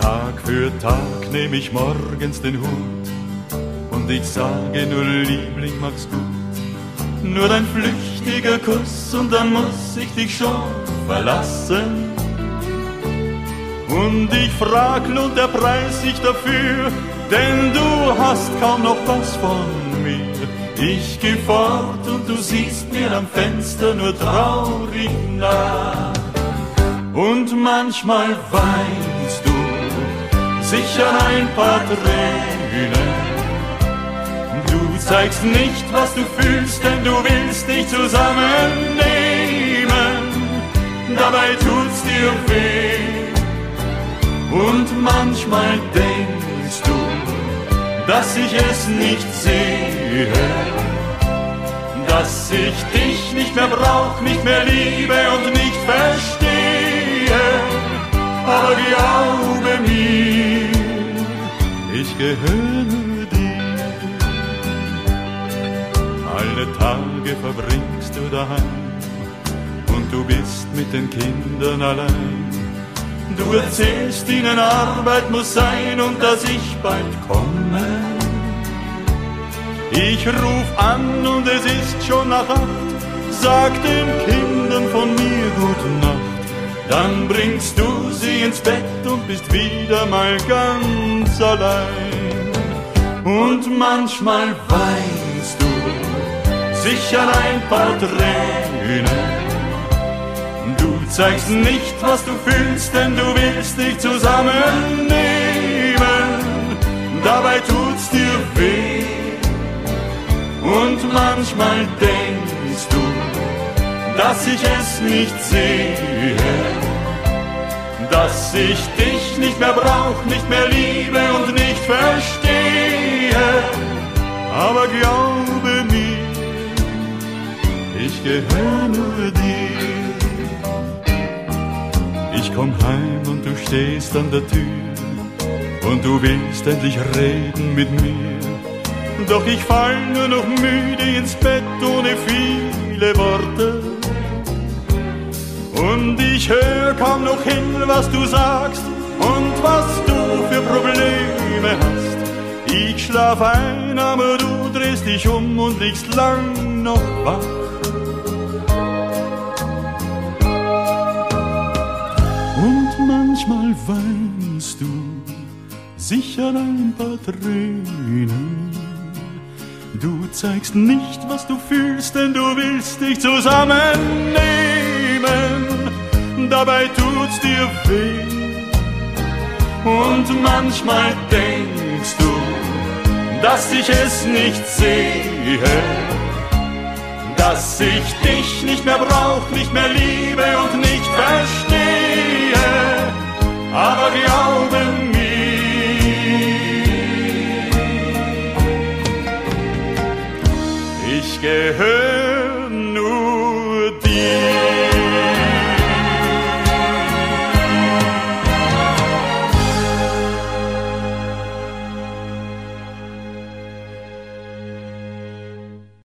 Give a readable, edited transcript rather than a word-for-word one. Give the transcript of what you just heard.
Tag für Tag nehm ich morgens den Hut und ich sage nur Liebling, mach's gut. Nur ein flüchtiger Kuss und dann muss ich dich schon verlassen. Und ich frag, lohnt der Preis sich dafür, denn du hast kaum noch was von mir. Ich geh fort und du siehst mir am Fenster nur traurig nach. Und manchmal weinst du sicher ein paar Tränen. Du zeigst nicht, was du fühlst, denn du willst dich zusammennehmen. Dabei tut's dir weh. Und manchmal denkst du, dass ich es nicht sehe, dass ich dich nicht mehr brauch, nicht mehr liebe und nicht verstehe. Aber glaube mir, ich gehöre dir. Alle Tage verbringst du daheim und du bist mit den Kindern allein. Du erzählst ihnen, Arbeit muss sein und dass ich bald komme. Ich ruf an und es ist schon nach 8. Sag den Kindern von mir gute Nacht. Dann bringst du sie ins Bett und bist wieder mal ganz allein. Und manchmal weinst du sicher ein paar Tränen. Du zeigst nicht, was du fühlst, denn du willst dich zusammennehmen. Dabei tut's dir weh. Und manchmal denkst du, dass ich es nicht sehe, dass ich dich nicht mehr brauch, nicht mehr liebe und nicht verstehe. Aber glaube mir, ich gehöre dir. Ich komm heim und du stehst an der Tür und du willst endlich reden mit mir. Doch ich fall nur noch müde ins Bett ohne viele Worte. Und ich hör kaum noch hin, was du sagst und was du für Probleme hast. Ich schlaf ein, aber du drehst dich um und liegst lang noch wach. Und manchmal weinst du sicher ein paar Tränen. Du zeigst nicht, was du fühlst, denn du willst dich zusammennehmen. Dabei tut's dir weh. Und manchmal denkst du, dass ich es nicht sehe, dass ich dich nicht mehr brauch, nicht mehr liebe und nicht verstehe. Aber glaube